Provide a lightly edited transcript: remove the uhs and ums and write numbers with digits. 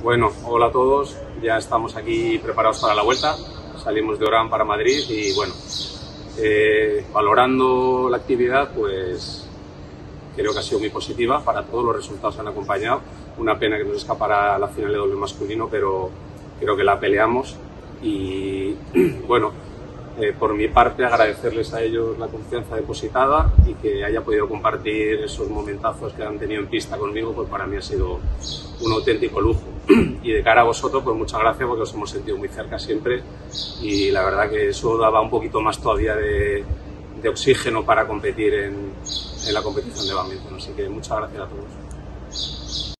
Bueno, hola a todos, ya estamos aquí preparados para la vuelta, salimos de Orán para Madrid y bueno, valorando la actividad, pues creo que ha sido muy positiva para todos, los resultados han acompañado. Una pena que nos escapara la final de doble masculino, pero creo que la peleamos y bueno, por mi parte agradecerles a ellos la confianza depositada y que haya podido compartir esos momentazos que han tenido en pista conmigo, pues para mí ha sido un auténtico lujo. Y de cara a vosotros, pues muchas gracias, porque os hemos sentido muy cerca siempre y la verdad que eso daba un poquito más todavía de oxígeno para competir en la competición de bádminton. Así que muchas gracias a todos.